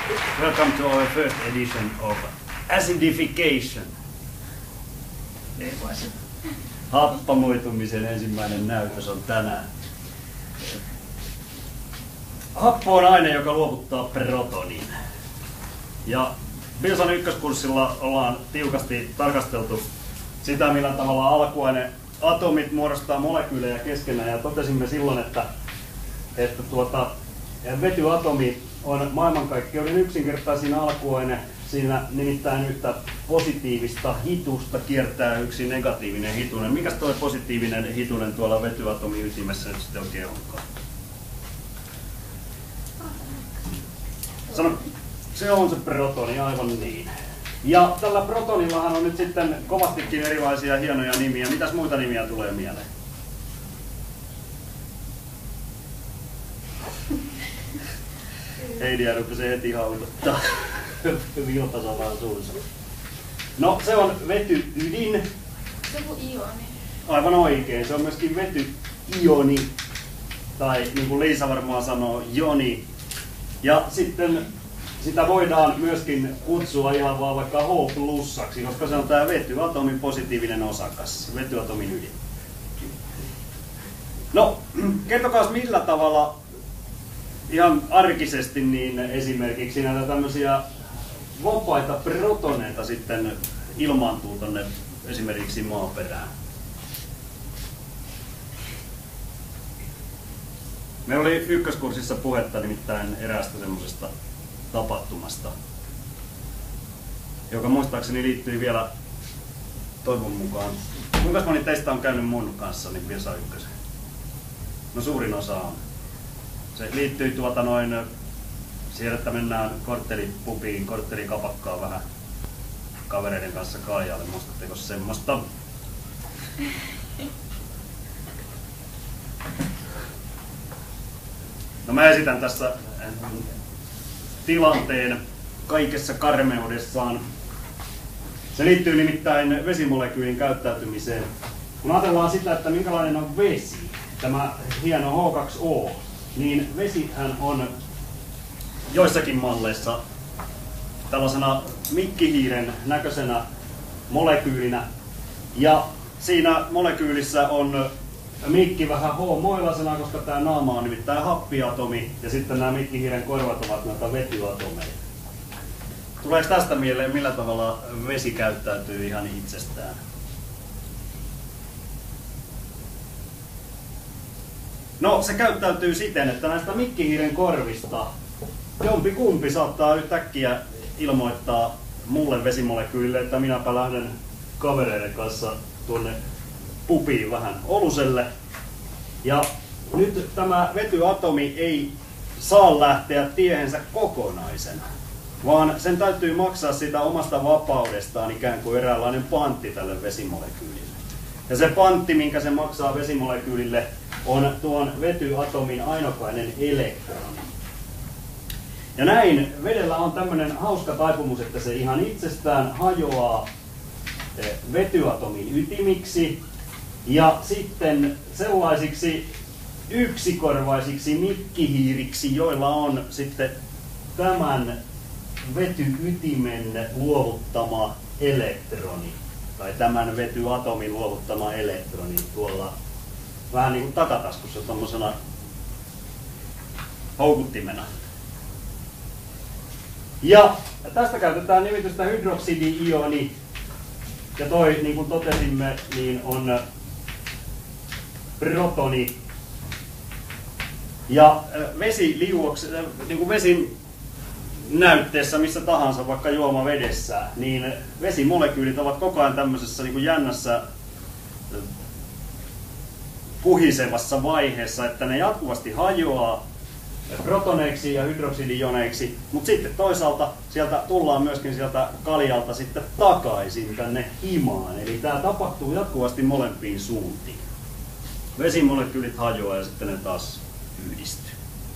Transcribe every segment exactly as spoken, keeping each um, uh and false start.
Welcome to our first edition of acidification. Ei vai se. Happamoitumisen ensimmäinen näytös on tänään. Happo on aine, joka luovuttaa protonin. Ja biosan ykköskurssilla ollaan tiukasti tarkasteltu sitä, millä tavalla alkuaine atomit muodostaa molekyylejä keskenään, ja totesimme silloin, että, että tuota, vetyatomi on maailmankaikkeuden yksinkertaisin alkuaine. Siinä nimittäin yhtä positiivista hitusta kiertää yksi negatiivinen hitunen. Mikäs tuo positiivinen hitunen tuolla vetyatomin ytimessä nyt sitten oikein onkaan? Sano, se on se protoni, aivan niin. Ja tällä protonillahan on nyt sitten kovastikin erilaisia hienoja nimiä. Mitäs muita nimiä tulee mieleen? Heidiä rupesi heti hauduttaa. Vilpasalaan suunsa. No, se on vetyydin. Se on ioni. Aivan oikein. Se on myöskin vetyioni. Tai niin kuin Liisa varmaan sanoo, joni. Ja sitten sitä voidaan myöskin kutsua ihan vaan vaikka H plussaksi, koska se on tämä vetyatomin positiivinen osakas, vetyatomin ydin. No, kertokaa millä tavalla ihan arkisesti niin esimerkiksi näitä tämmöisiä vapaita protoneita sitten ilmaantuu tonne esimerkiksi maaperään. Meillä oli ykköskurssissa puhetta nimittäin eräästä semmoisesta tapahtumasta, joka muistaakseni liittyy vielä toivon mukaan. Kuinka moni teistä on käynyt mun kanssa niin Biosa ykkösen? No suurin osa on. Se liittyy tuota noin siihen, että mennään korttelipubiin, korttelikapakkaan vähän kavereiden kanssa kaajalle. Muistatteko semmoista? No mä esitän tässä tilanteen kaikessa karmeudessaan. Se liittyy nimittäin vesimolekyylin käyttäytymiseen. Kun ajatellaan sitä, että minkälainen on vesi, tämä hieno H kaksi O, niin vesihän on joissakin malleissa tällaisena mikkihiiren näköisenä molekyylinä. Ja siinä molekyylissä on mikki vähän H-moilaisena, koska tämä naama on nimittäin happiatomi, ja sitten nämä mikkihiiren korvat ovat näitä vetyatomeja. Tuleeko tästä mieleen, millä tavalla vesi käyttäytyy ihan itsestään? No, se käyttäytyy siten, että näistä mikkihiiren korvista jompikumpi saattaa yhtäkkiä ilmoittaa mulle vesimolekyylille, että minäpä lähden kavereiden kanssa tuonne pubiin vähän oluselle. Ja nyt tämä vetyatomi ei saa lähteä tiehensä kokonaisena, vaan sen täytyy maksaa sitä omasta vapaudestaan ikään kuin eräänlainen pantti tälle vesimolekyylille. Ja se pantti, minkä se maksaa vesimolekyylille, on tuon vetyatomin ainokainen elektroni. Ja näin vedellä on tämmöinen hauska taipumus, että se ihan itsestään hajoaa vetyatomin ytimiksi ja sitten sellaisiksi yksikorvaisiksi mikkihiiriksi, joilla on sitten tämän vetyytimen luovuttama elektroni, tai tämän vetyatomin luovuttama elektroni tuolla vähän niin kuin takataskussa tommosena houkuttimena. Ja tästä käytetään nimitystä hydroksidi-ioni, ja toi, niin kuin totesimme, niin on protoni. Ja vesi liuoksi, niin kuin vesin näytteessä missä tahansa, vaikka juomavedessä, niin vesimolekyylit ovat koko ajan tämmöisessä niin kuin jännässä puhisevassa vaiheessa, että ne jatkuvasti hajoaa protoneiksi ja hydroksidioneiksi, mutta sitten toisaalta sieltä tullaan myöskin sieltä kaljalta sitten takaisin tänne himaan. Eli tämä tapahtuu jatkuvasti molempiin suuntiin. Vesimolekyylit hajoaa ja sitten ne taas yhdistyy.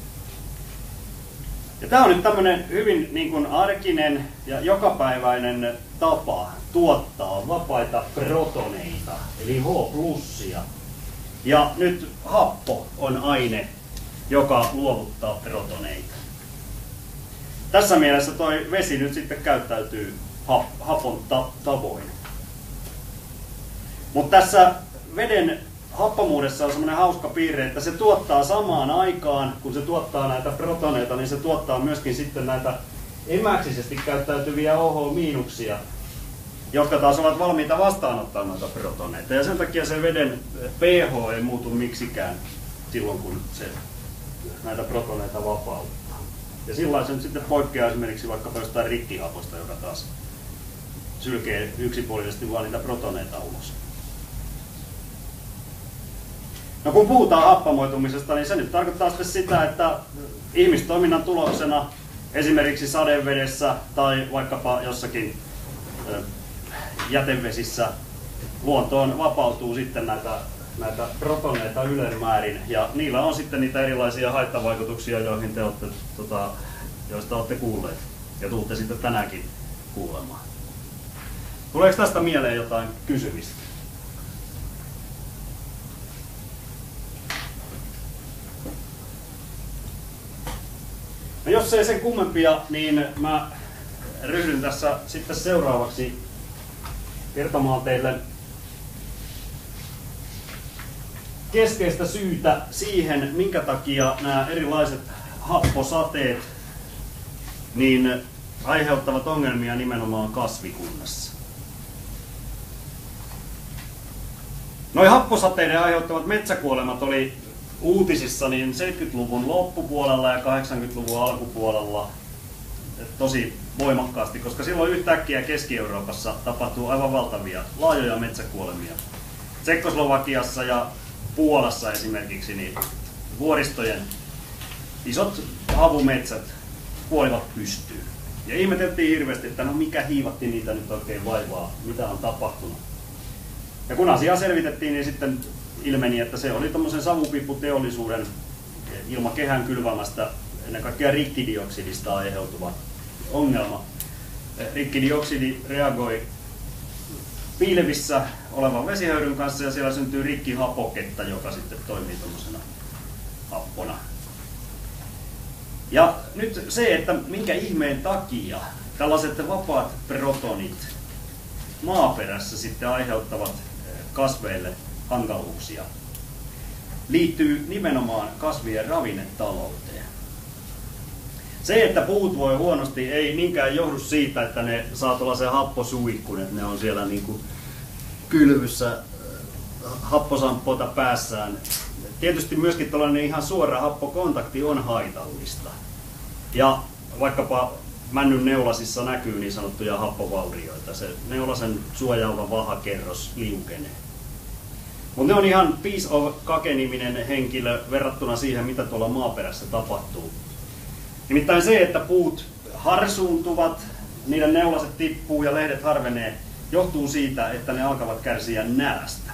Ja tämä on nyt tämmöinen hyvin niin kuin arkinen ja jokapäiväinen tapa tuottaa vapaita protoneita, eli H plussia. Ja nyt happo on aine, joka luovuttaa protoneita. Tässä mielessä toi vesi nyt sitten käyttäytyy hapon tavoin. Mutta tässä veden happamuudessa on semmoinen hauska piirre, että se tuottaa samaan aikaan, kun se tuottaa näitä protoneita, niin se tuottaa myöskin sitten näitä emäksisesti käyttäytyviä O H-miinuksia, jotka taas ovat valmiita vastaanottaa noita protoneita. Ja sen takia se veden pH ei muutu miksikään silloin, kun se näitä protoneita vapauttaa. Ja sillä se nyt sitten poikkeaa esimerkiksi vaikka jostain rikkihaposta, joka taas sylkee yksipuolisesti vaan niitä protoneita ulos. No kun puhutaan happamoitumisesta, niin se nyt tarkoittaa sitten sitä, että ihmistoiminnan tuloksena esimerkiksi sadevedessä tai vaikkapa jossakin jätevesissä luontoon vapautuu sitten näitä, näitä protoneita ylenmäärin, ja niillä on sitten niitä erilaisia haittavaikutuksia, joihin te olette, tota, joista olette kuulleet ja tulette sitten tänäänkin kuulemaan. Tuleeko tästä mieleen jotain kysymistä? No jos ei sen kummempia, niin mä ryhdyn tässä sitten seuraavaksi kertomaan teille keskeistä syytä siihen, minkä takia nämä erilaiset happosateet niin aiheuttavat ongelmia nimenomaan kasvikunnassa. Noi happosateiden aiheuttamat metsäkuolemat oli uutisissa niin seitsemänkymmentäluvun loppupuolella ja kahdeksankymmentäluvun alkupuolella tosi voimakkaasti, koska silloin yhtäkkiä Keski-Euroopassa tapahtuu aivan valtavia, laajoja metsäkuolemia. Tsekkoslovakiassa ja Puolassa esimerkiksi niin vuoristojen isot havumetsät kuolivat pystyyn. Ja ihmeteltiin hirveästi, että no mikä hiivatti niitä nyt oikein vaivaa, mitä on tapahtunut. Ja kun asiaa selvitettiin, niin sitten ilmeni, että se oli tommosen savupiipputeollisuuden ilmakehän kylvämästä ennen kaikkea rikkidioksidista aiheutuva ongelma. Rikkidioksidi reagoi piilevissä olevan vesihöyryn kanssa ja siellä syntyy rikkihapoketta, joka sitten toimii tommosena happona. Ja nyt se, että minkä ihmeen takia tällaiset vapaat protonit maaperässä sitten aiheuttavat kasveille hankaluuksia, liittyy nimenomaan kasvien ravinnetalouteen. Se, että puut voi huonosti, ei niinkään johdu siitä, että ne saa tuollaisen happosuihkun, että ne on siellä niin kuin kylvyssä happosamppota päässään. Tietysti myöskin tällainen ihan suora happokontakti on haitallista. Ja vaikkapa männyn neulasissa näkyy niin sanottuja happovaurioita. Se neulasen suojaava vahakerros liukenee. Mutta ne on ihan piece of cake-niminen henkilö verrattuna siihen, mitä tuolla maaperässä tapahtuu. Nimittäin se, että puut harsuuntuvat, niiden neulaset tippuu ja lehdet harvenee, johtuu siitä, että ne alkavat kärsiä nälästä.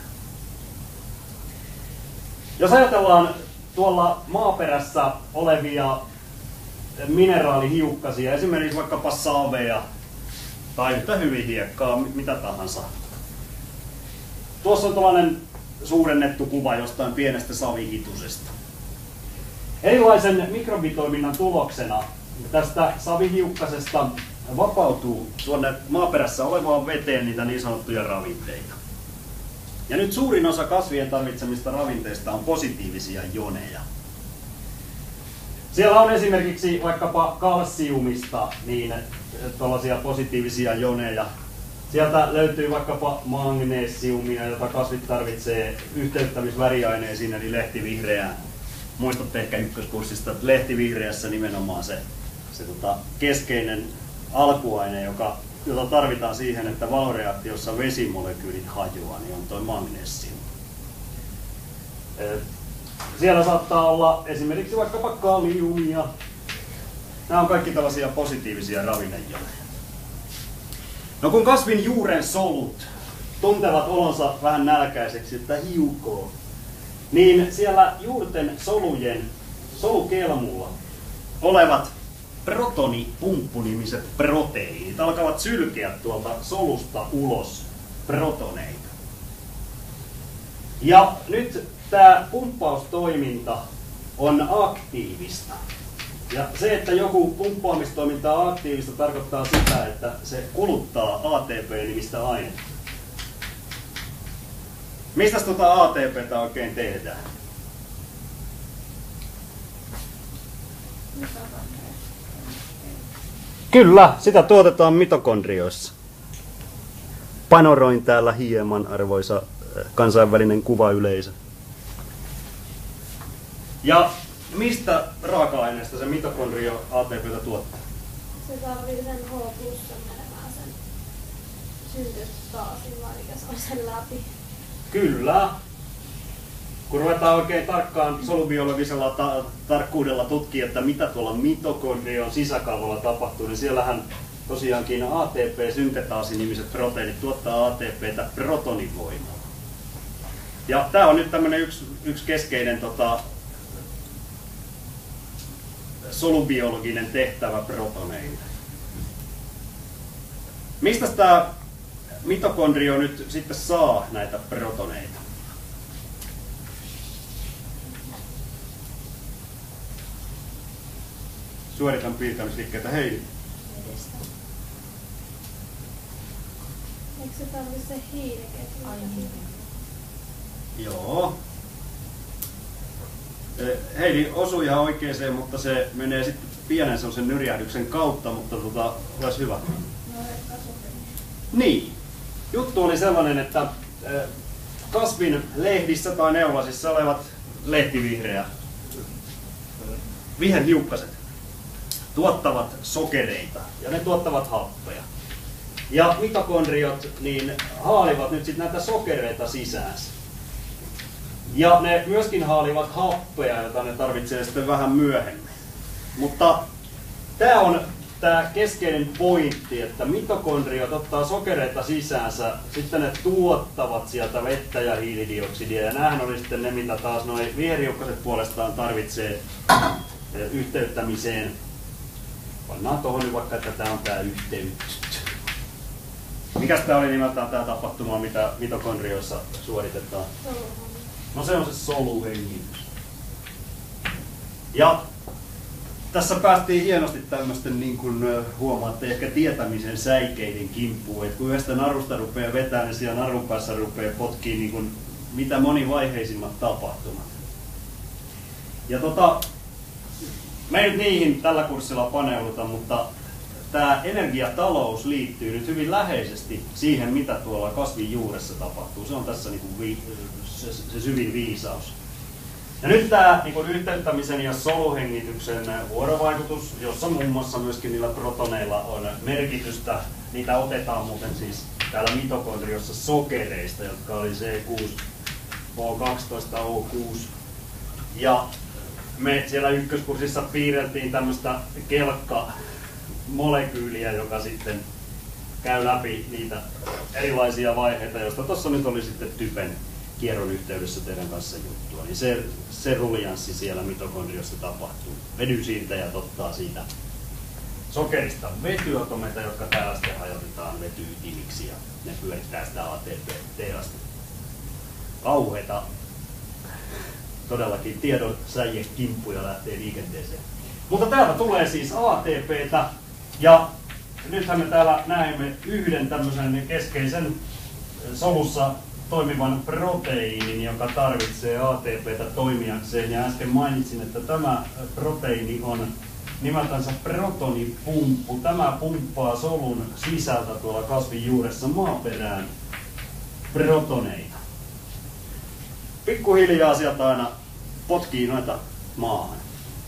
Jos ajatellaan tuolla maaperässä olevia mineraalihiukkasia, esimerkiksi vaikkapa savea tai yhtä hyvin hiekkaa, mitä tahansa. Tuossa on tällainen suurennettu kuva jostain pienestä savihitusesta. Erilaisen mikrobitoiminnan tuloksena tästä savihiukkasesta vapautuu tuonne maaperässä olevaan veteen niitä niin sanottuja ravinteita. Ja nyt suurin osa kasvien tarvitsemista ravinteista on positiivisia joneja. Siellä on esimerkiksi vaikkapa kalsiumista niin tuollaisia positiivisia joneja. Sieltä löytyy vaikkapa magnesiumia, jota kasvit tarvitsee yhteyttämisväriaineisiin, eli lehtivihreään. Muistatte ehkä ykköskurssista, että lehtivihreässä nimenomaan se, se tota keskeinen alkuaine, joka, jota tarvitaan siihen, että valoreaktiossa vesimolekyylit hajoaa, niin on tuo magnesium. Siellä saattaa olla esimerkiksi vaikkapa kaliumia. Nämä on kaikki tällaisia positiivisia ravinnejoneja. No kun kasvin juuren solut tuntevat olonsa vähän nälkäiseksi, että hiukoo, niin siellä juurten solujen solukelmulla olevat protonipumppunimiset proteiinit alkavat sylkeä tuolta solusta ulos protoneita. Ja nyt tämä pumppaustoiminta on aktiivista. Ja se, että joku pumppaamistoiminta on aktiivista, tarkoittaa sitä, että se kuluttaa A T P-nimistä ainetta. Mistä tuota A T P:tä oikein tehdään? Kyllä, sitä tuotetaan mitokondrioissa. Panoroin täällä hieman, arvoisa kansainvälinen kuvayleisö. Ja mistä raaka-aineesta se mitokondrio A T P:tä tuottaa? Se tarvii sen H plussa menemään sen syntystaasin, vai mikä se on sen läpi. Kyllä. Kun ruvetaan oikein tarkkaan solubiologisella ta tarkkuudella tutkia, että mitä tuolla mitokondrion sisäkalvolla tapahtuu, niin siellähän tosiaankin A T P-syntetaasi-nimiset proteiinit tuottaa A T P:tä protonivoimalla. Ja tämä on nyt tämmöinen yksi, yksi keskeinen tota, solubiologinen tehtävä protoneille. Mistä tämä mitokondrio nyt sitten saa näitä protoneita? Suoritan piirtämisliikkeitä. Hei. Eikö se tarvitse se hiiliketju? Joo. Heidi osui ihan oikeeseen, mutta se menee sitten pienen sellaisen nyrjähdyksen kautta, mutta tota, olisi hyvä. No, niin. Juttu oli sellainen, että kasvin lehdissä tai neulasissa olevat lehtivihreä viherhiukkaset tuottavat sokereita ja ne tuottavat happea. Ja mitokondriot niin haalivat nyt sitten näitä sokereita sisäänsä. Ja ne myöskin haalivat happea, jota ne tarvitsee sitten vähän myöhemmin. Mutta tämä on tämä keskeinen pointti, että mitokondriot ottaa sokereita sisäänsä, sitten ne tuottavat sieltä vettä ja hiilidioksidia, ja näähän oli sitten ne, mitä taas noi viherhiukkaset puolestaan tarvitsee yhteyttämiseen. Pannaan tuohon nyt vaikka, että tämä on tämä yhteys. Mikäs tämä oli nimeltään tämä tapahtuma, mitä mitokondrioissa suoritetaan? No se on se soluhengitys. Ja tässä päästiin hienosti tämmöisten, niin kuin huomaatte, ehkä tietämisen säikeiden kimppuun. Että kun yhdestä narusta rupeaa vetämään, niin siellä narun päässä rupeaa potkiin niin kuin mitä monivaiheisimmat tapahtumat. Ja tota, me ei nyt niihin tällä kurssilla paneuduta, mutta tämä energiatalous liittyy nyt hyvin läheisesti siihen, mitä tuolla kasvin juuressa tapahtuu. Se on tässä niin kuin vi, se, se syvin viisaus. Ja nyt tämä niin kuin yhteyttämisen ja soluhengityksen vuorovaikutus, jossa muun muassa myöskin niillä protoneilla on merkitystä. Niitä otetaan muuten siis täällä mitokondriossa sokereista, jotka oli C kuusi H kaksitoista O kuusi. Ja me siellä ykköskurssissa piirrettiin tämmöistä kelkkamolekyyliä, joka sitten käy läpi niitä erilaisia vaiheita, joista tuossa nyt oli sitten typen kierron yhteydessä teidän kanssa juttua. Niin se, se ruljanssi siellä mitokondriossa tapahtuu. Vedysiirtäjät ottaa siitä sokerista vetyatomeita, jotka täällä sitten hajotetaan vetyytimiksi ja ne pyörittää sitä A T P-tehdasta. Kauheita todellakin tiedon säijekimppuja lähtee liikenteeseen. Mutta täältä tulee siis A T P:tä ja nythän me täällä näemme yhden tämmöisen keskeisen solussa toimivan proteiinin, joka tarvitsee A T P:tä toimijakseen. Ja äsken mainitsin, että tämä proteiini on nimeltänsä protonipumppu. Tämä pumppaa solun sisältä tuolla kasvin juuressa maaperään protoneita. Pikkuhiljaa sieltä aina potkii noita maahan.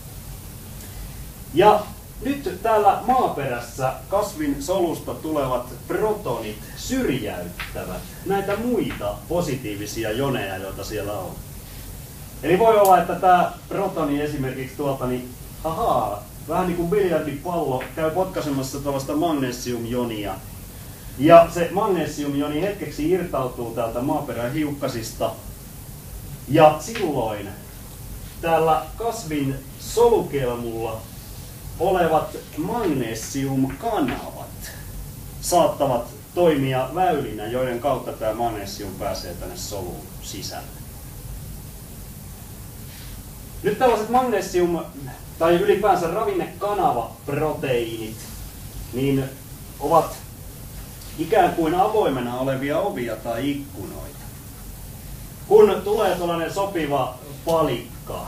Ja nyt täällä maaperässä kasvin solusta tulevat protonit syrjäyttävät näitä muita positiivisia joneja, joita siellä on. Eli voi olla, että tämä protoni esimerkiksi tuolta, niin ahaa, vähän niin kuin biljardipallo käy potkaisemassa tuollaista magnesiumjonia. Ja se magnesiumjoni hetkeksi irtautuu täältä maaperän hiukkasista. Ja silloin täällä kasvin solukelmulla olevat magnesiumkanavat saattavat toimia väylinä, joiden kautta tämä magnesium pääsee tänne soluun sisälle. Nyt tällaiset magnesium- tai ylipäänsä ravinnekanavaproteiinit niin ovat ikään kuin avoimena olevia ovia tai ikkunoita. Kun tulee tällainen sopiva palikka,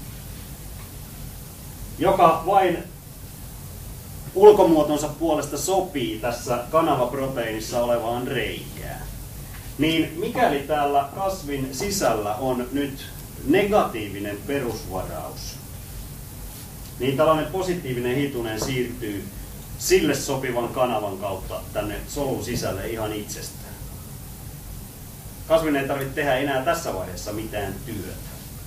joka vain ulkomuotonsa puolesta sopii tässä kanavaproteiinissa olevaan reikään, niin mikäli täällä kasvin sisällä on nyt negatiivinen perusvaraus, niin tällainen positiivinen hitunen siirtyy sille sopivan kanavan kautta tänne solun sisälle ihan itsestään. Kasvin ei tarvitse tehdä enää tässä vaiheessa mitään työtä.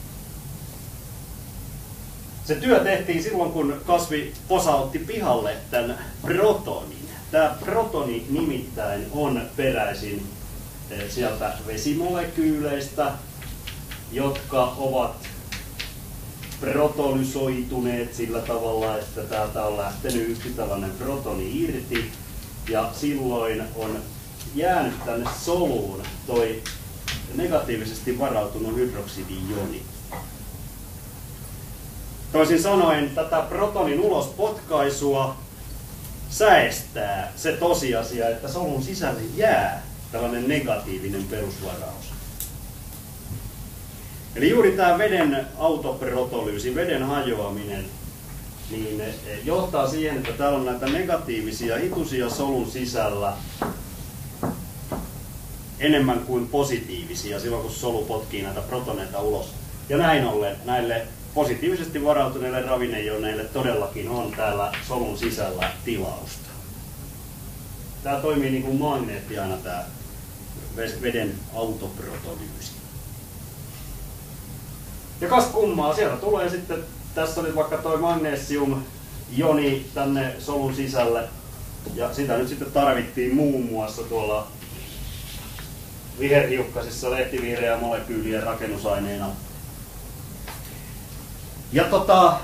Se työ tehtiin silloin, kun kasvi posautti pihalle tämän protonin. Tämä protoni nimittäin on peräisin sieltä vesimolekyyleistä, jotka ovat protolysoituneet sillä tavalla, että täältä on lähtenyt yksi tällainen protoni irti, ja silloin on jäänyt tänne soluun toi negatiivisesti varautunut hydroksidijoni. Toisin sanoen tätä protonin ulospotkaisua säestää se tosiasia, että solun sisälle jää tällainen negatiivinen perusvaraus. Eli juuri tämä veden autoprotolyysi, veden hajoaminen, niin johtaa siihen, että täällä on näitä negatiivisia hitusia solun sisällä enemmän kuin positiivisia silloin, kun solu potkii näitä protoneita ulos. Ja näin ollen näille positiivisesti varautuneille ravinnejoneille todellakin on täällä solun sisällä tilausta. Tämä toimii niin kuin magneetti aina, tämä veden autoprotolyysi. Ja kas kummaa, sieltä tulee sitten, tässä nyt vaikka toi magnesium-joni tänne solun sisälle, ja sitä nyt sitten tarvittiin muun muassa tuolla viherhiukkasissa lehtivihreä molekyylien rakennusaineena. Ja tota,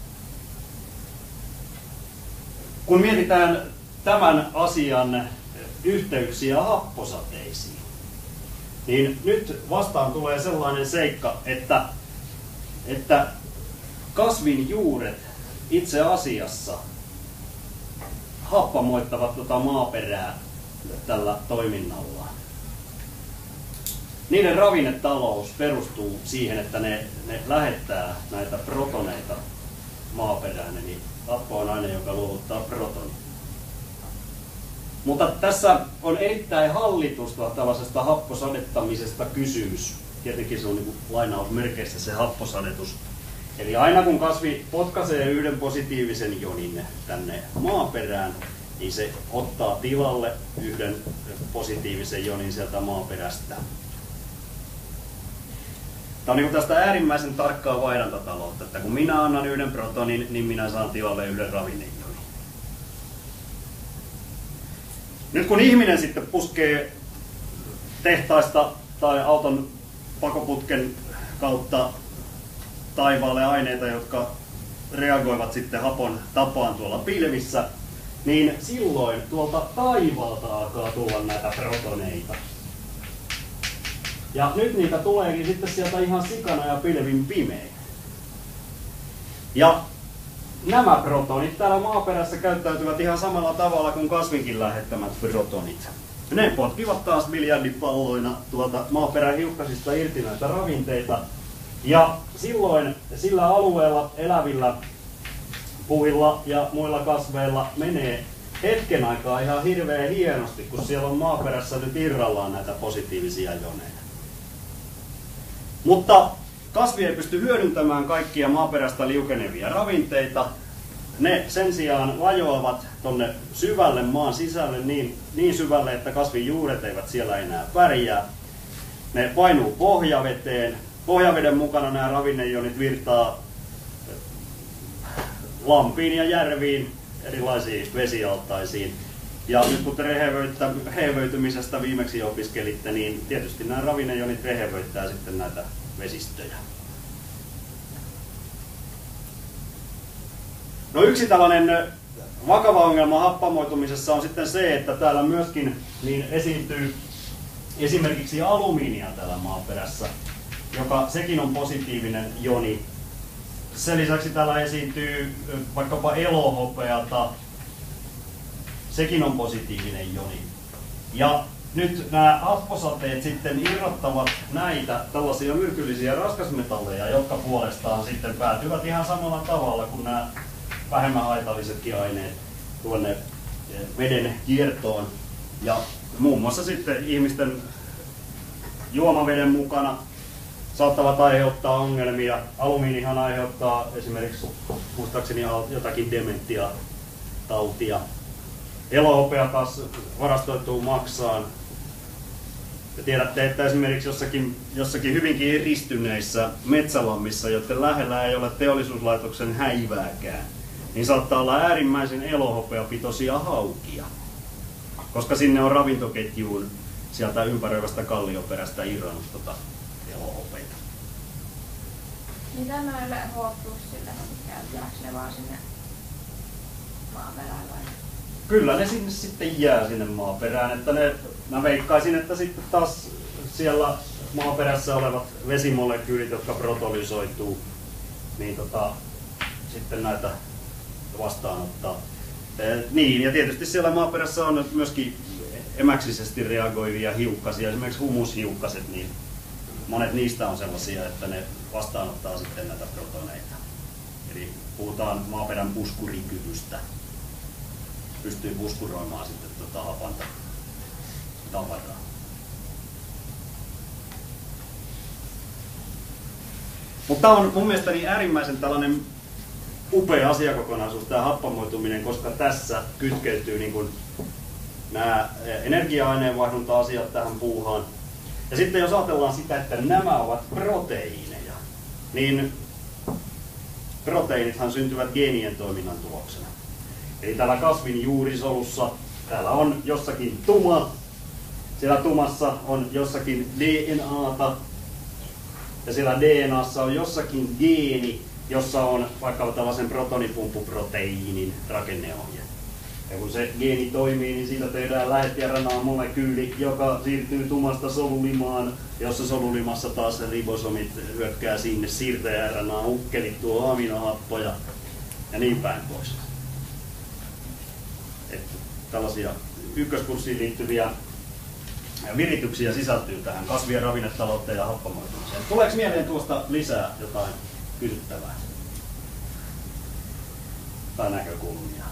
kun mietitään tämän asian yhteyksiä happosateisiin, niin nyt vastaan tulee sellainen seikka, että, että kasvin juuret itse asiassa happamoittavat tota maaperää tällä toiminnallaan. Niiden ravinnetalous perustuu siihen, että ne, ne lähettää näitä protoneita maaperään, eli happo on aine, joka luovuttaa protonin. Mutta tässä on erittäin hallitusta tällaisesta happosadettamisesta kysymys. Tietenkin se on niin kuin lainausmerkeissä se happosadetus. Eli aina kun kasvi potkaisee yhden positiivisen jonin tänne maaperään, niin se ottaa tilalle yhden positiivisen jonin sieltä maaperästä. Tämä on niin tästä äärimmäisen tarkkaa vaihdantataloutta, että kun minä annan yhden protonin, niin minä saan tilalle yhden ravinnejonin. Nyt kun ihminen sitten puskee tehtaista tai auton pakoputken kautta taivaalle aineita, jotka reagoivat sitten hapon tapaan tuolla pilvissä, niin silloin tuolta taivaalta alkaa tulla näitä protoneita. Ja nyt niitä tuleekin sitten sieltä ihan sikana ja pilvin pimein. Ja nämä protonit täällä maaperässä käyttäytyvät ihan samalla tavalla kuin kasvinkin lähettämät protonit. Ne potkivat taas miljardipalloina tuolta maaperän hiukkasista irti näitä ravinteita. Ja silloin sillä alueella elävillä puilla ja muilla kasveilla menee hetken aikaa ihan hirveän hienosti, kun siellä on maaperässä nyt irrallaan näitä positiivisia joneja. Mutta kasvi ei pysty hyödyntämään kaikkia maaperästä liukenevia ravinteita. Ne sen sijaan vajoavat tonne syvälle maan sisälle niin, niin syvälle, että kasvin juuret eivät siellä enää pärjää. Ne painuu pohjaveteen. Pohjaveden mukana nämä ravinnejonit virtaa lampiin ja järviin, erilaisiin vesialtaisiin. Ja nyt kun te rehevöitymisestä viimeksi opiskelitte, niin tietysti nämä ravinnejonit rehevöittää sitten näitä vesistöjä. No yksi tällainen vakava ongelma happamoitumisessa on sitten se, että täällä myöskin niin esiintyy esimerkiksi alumiinia täällä maaperässä, joka sekin on positiivinen joni. sen lisäksi täällä esiintyy vaikkapa elohopeata. Sekin on positiivinen joni. Ja nyt nämä asposateet sitten irrottavat näitä tällaisia myrkyllisiä raskasmetalleja, jotka puolestaan sitten päätyvät ihan samalla tavalla kuin nämä vähemmän haitallisetkin aineet tuonne veden kiertoon. Ja muun muassa sitten ihmisten juomaveden mukana saattavat aiheuttaa ongelmia. Alumiinihan aiheuttaa esimerkiksi muistaakseni jotakin dementia-tautia. Elohopea taas varastoituu maksaan. Ja tiedätte, että esimerkiksi jossakin, jossakin hyvinkin eristyneissä metsälammissa, joiden lähellä ei ole teollisuuslaitoksen häivääkään, niin saattaa olla äärimmäisen elohopeapitoisia haukia, koska sinne on ravintoketjuun sieltä ympäröivästä kallioperästä irronnut tota elohopeita. Mitä noille H-plussille käytetäänkö ne vaan sinne maaperään vai? Kyllä ne sinne sitten jää sinne maaperään, että ne, mä veikkaisin, että sitten taas siellä maaperässä olevat vesimolekyylit, jotka protolysoituu, niin tota, sitten näitä vastaanottaa. E, niin, ja tietysti siellä maaperässä on myöskin emäksisesti reagoivia hiukkasia, esimerkiksi humushiukkaset, niin monet niistä on sellaisia, että ne vastaanottaa sitten näitä protoneita. Eli puhutaan maaperän puskurikyvystä. Pystyy puskuroimaan sitten tuota hapanta tavaraa. Mutta tämä on mun mielestäni äärimmäisen tällainen upea asiakokonaisuus, tämä happamoituminen, koska tässä kytkeytyy niin kuin nämä energia-aineenvaihdunta-asiat tähän puuhaan. Ja sitten jos ajatellaan sitä, että nämä ovat proteiineja, niin proteiinithan syntyvät geenien toiminnan tuloksena. Eli täällä kasvin juurisolussa täällä on jossakin tuma, siellä tumassa on jossakin D N A:ta ja siellä D N A:ssa on jossakin geeni, jossa on vaikka tällaisen protonipumppuproteiinin rakenneohje. Ja kun se geeni toimii, niin siitä tehdään lähettiRN A-molekyyli, joka siirtyy tumasta solulimaan, jossa solulimassa taas se ribosomit hyökkää sinne, siirtäjä-R N A-ukkelit tuo aminohappoja ja niin päin pois. Että tällaisia ykköskurssiin liittyviä virityksiä sisältyy tähän kasvien ravinnetalouteen ja happamoitumiseen. Tuleeko mieleen tuosta lisää jotain kysyttävää tai näkökulmia?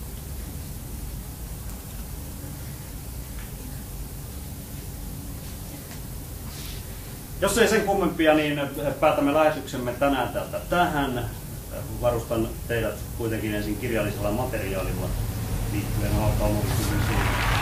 Jos ei sen kummempia, niin päätämme lähetyksemme tänään täältä tähän. Varustan teidät kuitenkin ensin kirjallisella materiaalilla liittyen alkaa